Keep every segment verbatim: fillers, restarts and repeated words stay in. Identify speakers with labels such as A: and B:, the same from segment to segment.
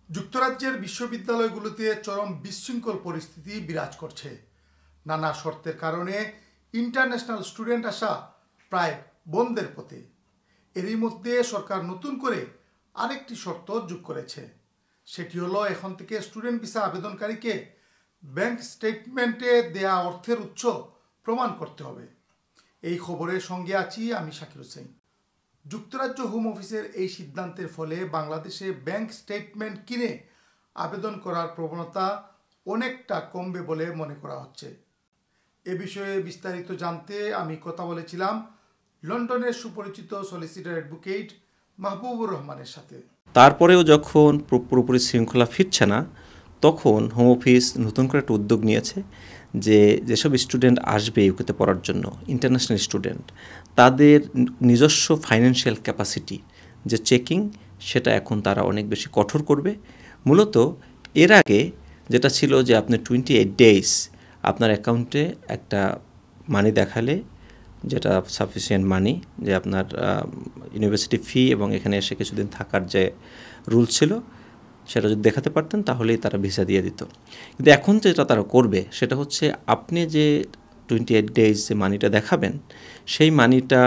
A: যুক্তরাজ্যের বিশ্ববিদ্যালয়গুলোতে চরম বিশৃঙ্খল পরিস্থিতি বিরাজ করছে। নানা শর্তের কারণে ইন্টারন্যাশনাল স্টুডেন্ট আসা প্রায় বন্ধের পথে। এরই মধ্যে সরকার নতুন করে আরেকটি শর্ত যোগ করেছে। সেটি হলো এখন থেকে স্টুডেন্ট ভিসা আবেদনকারীকে ব্যাংক স্টেটমেন্টে দেয়া অর্থের উৎস প্রমাণ করতে হবে। এই খবরের সঙ্গে আছি আমি শাকির হোসেন। যুক্তরাজ্য হোম অফিসের এই সিদ্ধান্তের ফলে বাংলাদেশে ব্যাংক স্টেটমেন্ট কিনে আবেদন করার প্রবণতা অনেকটা কমবে বলে মনে করা হচ্ছে। এ বিষয়ে বিস্তারিত জানতে আমি কথা বলেছিলাম লন্ডনের সুপরিচিত সলিসিটর অ্যাডভোকেট মাহবুবুর রহমানের সাথে।
B: তারপরেও যখন পুরোপুরি শৃঙ্খলা ফিরছে না, তখন হোম অফিস নতুন করে একটা উদ্যোগ নিয়েছে যে যেসব স্টুডেন্ট আসবে ইউকেতে পড়ার জন্য, ইন্টারন্যাশনাল স্টুডেন্ট, তাদের নিজস্ব ফাইন্যান্সিয়াল ক্যাপাসিটি যে চেকিং, সেটা এখন তারা অনেক বেশি কঠোর করবে। মূলত এর আগে যেটা ছিল যে আপনি টোয়েন্টি এইট ডেজ আপনার অ্যাকাউন্টে একটা মানি দেখালে, যেটা সাফিসিয়েন্ট মানি, যে আপনার ইউনিভার্সিটি ফি এবং এখানে এসে কিছুদিন থাকার যে রুলস ছিল সেটা যদি দেখাতে পারতেন তাহলেই তারা ভিসা দিয়ে দিত। কিন্তু এখন যেটা তারা করবে সেটা হচ্ছে আপনি যে টোয়েন্টি এইট ডেজ যে মানিটা দেখাবেন, সেই মানিটা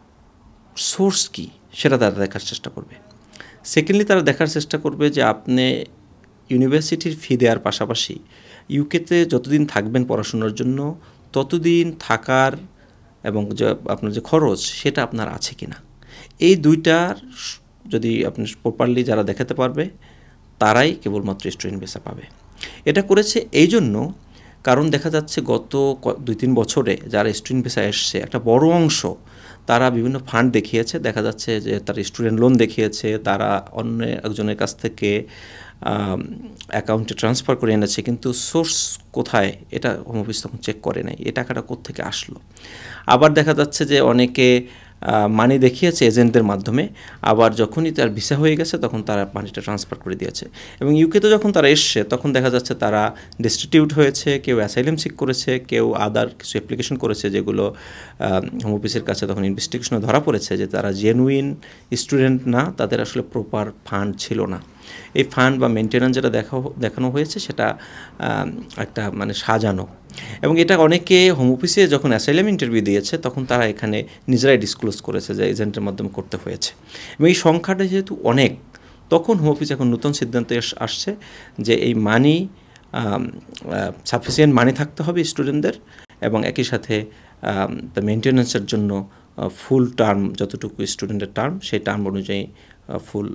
B: সোর্স কী সেটা তারা দেখার চেষ্টা করবে। সেকেন্ডলি তারা দেখার চেষ্টা করবে যে আপনি ইউনিভার্সিটির ফি দেওয়ার পাশাপাশি ইউকেতে যতদিন থাকবেন পড়াশোনার জন্য ততদিন থাকার এবং যে আপনার যে খরচ সেটা আপনার আছে কি না, এই দুইটার যদি আপনি প্রপারলি যারা দেখাতে পারবে তারাই কেবলমাত্র স্টুডেন্ট ভিসা পাবে। এটা করেছে এই জন্য কারণ দেখা যাচ্ছে গত দুই তিন বছরে যারা স্টুডেন্ট ভিসা এসছে একটা বড় অংশ তারা বিভিন্ন ফান্ড দেখিয়েছে। দেখা যাচ্ছে যে তারা স্টুডেন্ট লোন দেখিয়েছে, তারা অন্য একজনের কাছ থেকে অ্যাকাউন্টে ট্রান্সফার করে এনেছে, কিন্তু সোর্স কোথায় এটা হোম অফিস তখন চেক করে নাই, এই টাকাটা কোত্থেকে আসলো। আবার দেখা যাচ্ছে যে অনেকে মানি দেখিয়েছে এজেন্টদের মাধ্যমে, আবার যখনই তার ভিসা হয়ে গেছে তখন তারা মানিটা ট্রান্সফার করে দিয়েছে। এবং ইউকেতে যখন তারা এসছে তখন দেখা যাচ্ছে তারা ডিস্টিটিউট হয়েছে, কেউ অ্যাসাইলাম সিক করেছে, কেউ আদার কিছু অ্যাপ্লিকেশন করেছে যেগুলো হোম অফিসের কাছে তখন ইনভেস্টিগেশনে ধরা পড়েছে যে তারা জেনুইন স্টুডেন্ট না, তাদের আসলে প্রপার ফান্ড ছিল না। এই ফান্ড বা মেনটেন্যান্স যেটা দেখা দেখানো হয়েছে সেটা একটা মানে সাজানো। এবং এটা অনেকে হোম অফিসে যখন অ্যাসাইলাম ইন্টারভিউ দিয়েছে তখন তারা এখানে নিজেরাই ডিসক্লোজ করেছে যে এজেন্টের মাধ্যমে করতে হয়েছে। এবং এই সংখ্যাটা যেহেতু অনেক, তখন হোম অফিস এখন নতুন সিদ্ধান্তে আসছে যে এই মানি সাফিসিয়েন্ট মানি থাকতে হবে স্টুডেন্টদের, এবং একই সাথে মেনটেন্যান্সের জন্য ফুল টার্ম যতটুকু স্টুডেন্টের টার্ম সেই টার্ম অনুযায়ী ফুল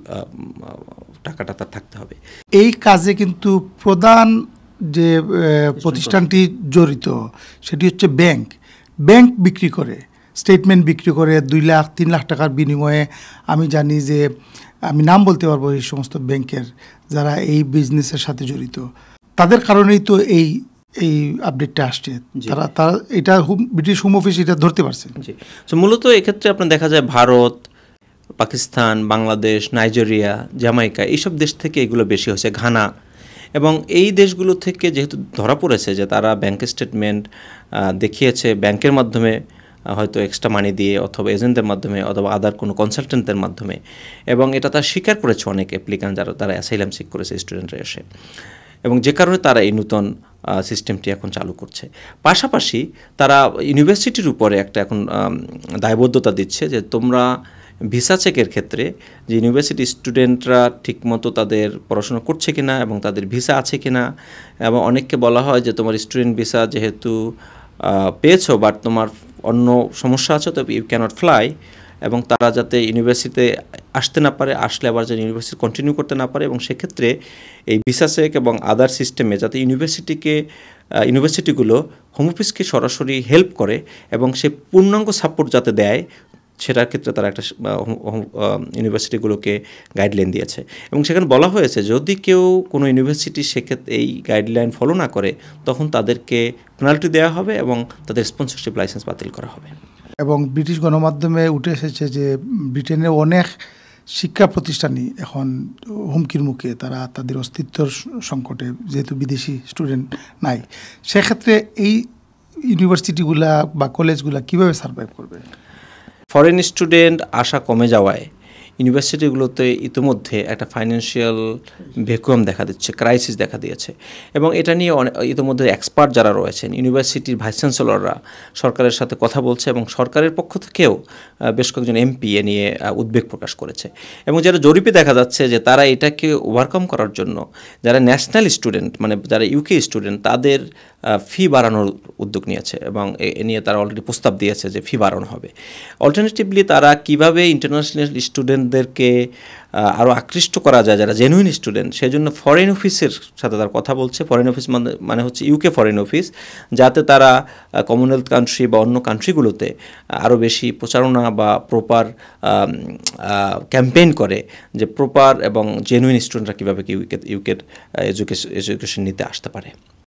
B: টাকাটা তার থাকতে হবে।
A: এই কাজে কিন্তু প্রধান যে প্রতিষ্ঠানটি জড়িত সেটি হচ্ছে ব্যাংক। ব্যাংক বিক্রি করে, স্টেটমেন্ট বিক্রি করে দুই লাখ তিন লাখ টাকার বিনিময়ে। আমি জানি যে আমি নাম বলতে পারবো এই সমস্ত ব্যাংকের যারা এই বিজনেসের সাথে জড়িত, তাদের কারণেই তো এই এই আপডেটটা আসছে। তারা তারা এটা ব্রিটিশ হোম অফিস এটা ধরতে পারছে।
B: জি, তো মূলত এক্ষেত্রে আপনার দেখা যায় ভারত, পাকিস্তান, বাংলাদেশ, নাইজেরিয়া, জামাইকা এইসব দেশ থেকে এগুলো বেশি হয়েছে, ঘানা। এবং এই দেশগুলো থেকে যেহেতু ধরা পড়েছে যে তারা ব্যাংক স্টেটমেন্ট দেখিয়েছে ব্যাংকের মাধ্যমে, হয়তো এক্সট্রা মানি দিয়ে অথবা এজেন্টদের মাধ্যমে অথবা আদার কোনো কনসালটেন্টদের মাধ্যমে, এবং এটা তারা স্বীকার করেছে অনেক অ্যাপ্লিকান্ট যারা তারা অ্যাসাইলাম সিক করেছে স্টুডেন্টরা এসে, এবং যে কারণে তারা এই নতুন সিস্টেমটি এখন চালু করছে। পাশাপাশি তারা ইউনিভার্সিটির উপরে একটা এখন দায়বদ্ধতা দিচ্ছে যে তোমরা ভিসা চেকের ক্ষেত্রে যে ইউনিভার্সিটি স্টুডেন্টরা ঠিকমতো তাদের পড়াশোনা করছে কিনা এবং তাদের ভিসা আছে কিনা, এবং অনেককে বলা হয় যে তোমার স্টুডেন্ট ভিসা যেহেতু পেয়েছো বাট তোমার অন্য সমস্যা আছে, তবে ইউ ক্যানট ফ্লাই, এবং তারা যাতে ইউনিভার্সিটিতে আসতে না পারে, আসলে আবার যেন ইউনিভার্সিটি কন্টিনিউ করতে না পারে। এবং সেক্ষেত্রে এই ভিসা চেক এবং আদার সিস্টেমে যাতে ইউনিভার্সিটিকে ইউনিভার্সিটিগুলো হোম অফিসকে সরাসরি হেল্প করে এবং সে পূর্ণাঙ্গ সাপোর্ট যাতে দেয়, সেটার ক্ষেত্রে তারা একটা ইউনিভার্সিটিগুলোকে গাইডলাইন দিয়েছে। এবং সেখানে বলা হয়েছে যদি কেউ কোনো ইউনিভার্সিটি সেক্ষেত্রে এই গাইডলাইন ফলো না করে তখন তাদেরকে পেনাল্টি দেওয়া হবে এবং তাদের স্পন্সরশিপ লাইসেন্স বাতিল করা হবে।
A: এবং ব্রিটিশ গণমাধ্যমে উঠে এসেছে যে ব্রিটেনে অনেক শিক্ষা প্রতিষ্ঠানই এখন হুমকির মুখে, তারা তাদের অস্তিত্বর সংকটে, যেহেতু বিদেশি স্টুডেন্ট নাই। সেক্ষেত্রে এই ইউনিভার্সিটিগুলা বা কলেজগুলা কীভাবে সার্ভাইভ করবে?
B: ফরেন স্টুডেন্ট আসা কমে যাওয়ায় ইউনিভার্সিটিগুলোতে ইতিমধ্যে একটা ফাইন্যান্সিয়াল ভ্যাকুয়াম দেখা দিচ্ছে, ক্রাইসিস দেখা দিয়েছে। এবং এটা নিয়ে অনেক ইতিমধ্যে এক্সপার্ট যারা রয়েছেন, ইউনিভার্সিটির ভাইস চ্যান্সেলররা সরকারের সাথে কথা বলছে এবং সরকারের পক্ষ থেকেও বেশ কয়েকজন এমপি এ নিয়ে উদ্বেগ প্রকাশ করেছে। এবং যারা জরিপে দেখা যাচ্ছে যে তারা এটাকে ওভারকাম করার জন্য যারা ন্যাশনাল স্টুডেন্ট মানে যারা ইউকে স্টুডেন্ট তাদের ফি বাড়ানোর উদ্যোগ নিয়েছে এবং এ নিয়ে তারা অলরেডি প্রস্তাব দিয়েছে যে ফি বাড়ানো হবে। অল্টারনেটিভলি তারা কিভাবে ইন্টারন্যাশনাল স্টুডেন্টদেরকে আরও আকৃষ্ট করা যায় যারা জেনুইন স্টুডেন্ট, সেই জন্য ফরেন অফিসের সাথে তারা কথা বলছে। ফরেন অফিস মানে মানে হচ্ছে ইউকে ফরেন অফিস, যাতে তারা কমনওয়েলথ কান্ট্রি বা অন্য কান্ট্রিগুলোতে আরও বেশি প্রচারণা বা প্রপার ক্যাম্পেইন করে যে প্রপার এবং জেনুইন স্টুডেন্টরা কীভাবে ইউকে ইউকের এডুকেশন এডুকেশন নিতে আসতে পারে।